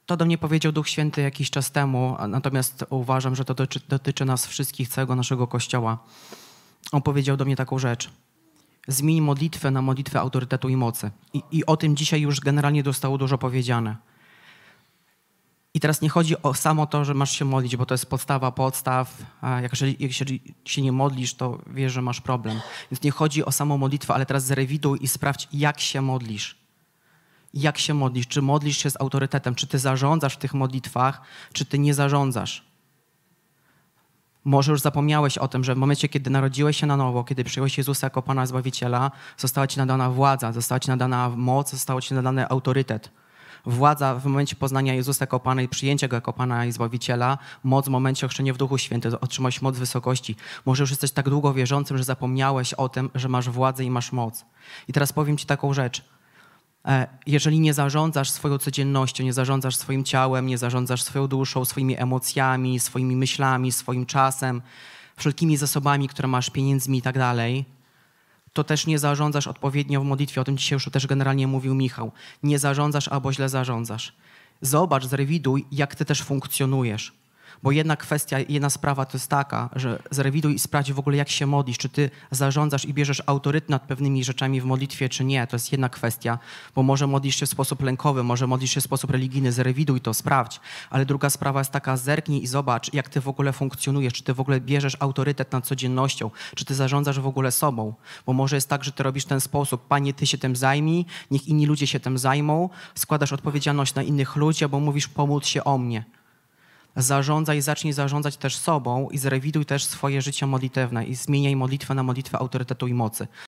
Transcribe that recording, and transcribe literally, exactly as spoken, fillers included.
To do mnie powiedział Duch Święty jakiś czas temu, natomiast uważam, że to dotyczy, dotyczy nas wszystkich, całego naszego Kościoła. On powiedział do mnie taką rzecz. Zmień modlitwę na modlitwę autorytetu i mocy. I, i o tym dzisiaj już generalnie zostało dużo powiedziane. I teraz nie chodzi o samo to, że masz się modlić, bo to jest podstawa podstaw. A jak jeżeli, jeżeli się nie modlisz, to wiesz, że masz problem. Więc nie chodzi o samą modlitwę, ale teraz zrewiduj i sprawdź, jak się modlisz. Jak się modlisz? Czy modlisz się z autorytetem? Czy ty zarządzasz w tych modlitwach, czy ty nie zarządzasz? Może już zapomniałeś o tym, że w momencie, kiedy narodziłeś się na nowo, kiedy przyjąłeś Jezusa jako Pana Zbawiciela, została ci nadana władza, została ci nadana moc, został ci nadany autorytet. Władza w momencie poznania Jezusa jako Pana i przyjęcia Go jako Pana i Zbawiciela, moc w momencie ochrzczenia w Duchu Świętym, otrzymałeś moc wysokości. Może już jesteś tak długo wierzącym, że zapomniałeś o tym, że masz władzę i masz moc. I teraz powiem ci taką rzecz. Jeżeli nie zarządzasz swoją codziennością, nie zarządzasz swoim ciałem, nie zarządzasz swoją duszą, swoimi emocjami, swoimi myślami, swoim czasem, wszelkimi zasobami, które masz, pieniędzmi i tak dalej, to też nie zarządzasz odpowiednio w modlitwie. O tym dzisiaj już też generalnie mówił Michał. Nie zarządzasz albo źle zarządzasz. Zobacz, zrewiduj, jak ty też funkcjonujesz. Bo jedna kwestia, jedna sprawa to jest taka, że zrewiduj i sprawdź w ogóle, jak się modlisz. Czy ty zarządzasz i bierzesz autorytet nad pewnymi rzeczami w modlitwie, czy nie. To jest jedna kwestia, bo może modlisz się w sposób lękowy, może modlisz się w sposób religijny. Zrewiduj to, sprawdź. Ale druga sprawa jest taka, zerknij i zobacz, jak ty w ogóle funkcjonujesz. Czy ty w ogóle bierzesz autorytet nad codziennością. Czy ty zarządzasz w ogóle sobą. Bo może jest tak, że ty robisz w ten sposób. Panie, ty się tym zajmij, niech inni ludzie się tym zajmą. Składasz odpowiedzialność na innych ludzi, albo mówisz, pomódl się o mnie. Zarządzaj, zacznij zarządzać też sobą i zrewiduj też swoje życie modlitewne i zmieniaj modlitwę na modlitwę autorytetu i mocy.